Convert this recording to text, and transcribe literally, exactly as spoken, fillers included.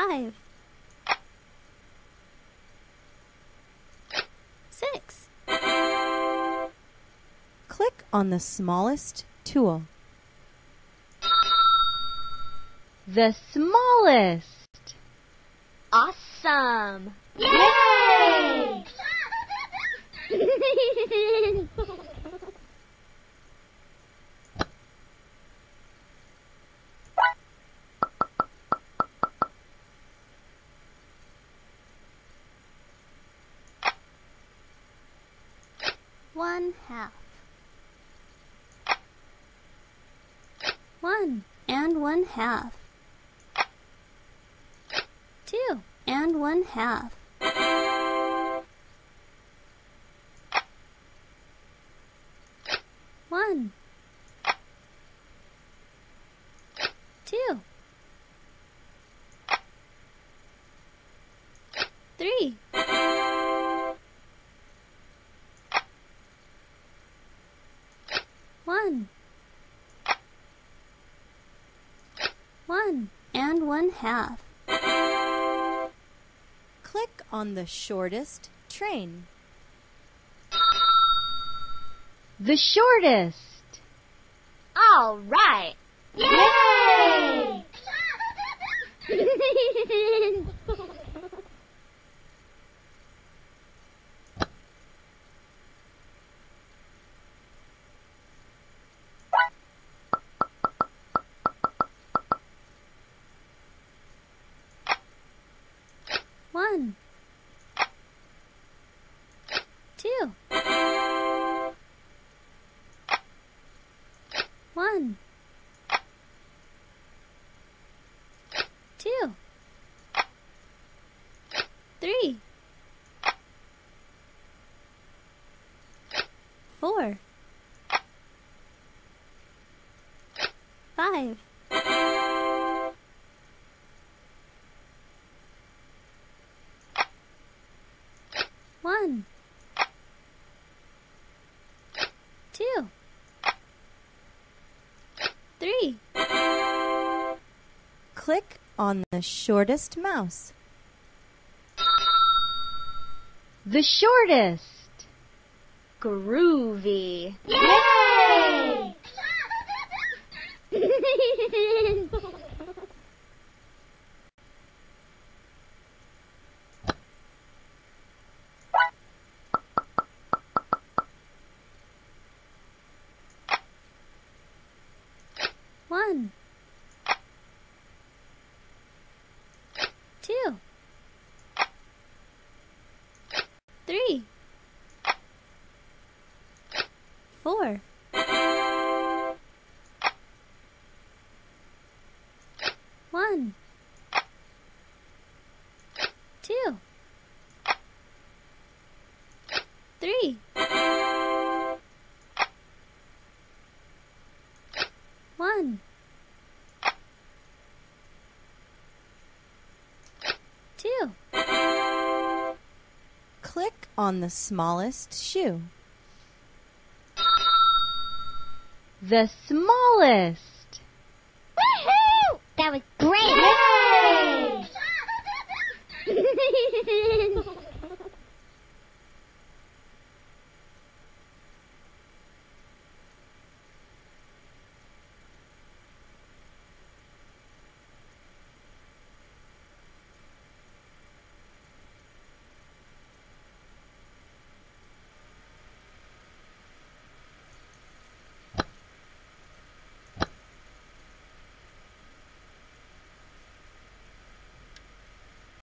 Five. Six. Click on the smallest tool. The smallest. Awesome! Yay! One half. One and one half. Two and one half. One. Two. Three. One. One and one half. Click on the shortest train. The shortest. All right! Yay! One. Two. One. Two. Three. Four. Five. One. Two. Three. Click on the shortest mouse. The shortest. Groovy! Yay! One. Two. Three. Four. One. Two. Three. One. Two. Click on the smallest shoe. The smallest. Woohoo! That was great!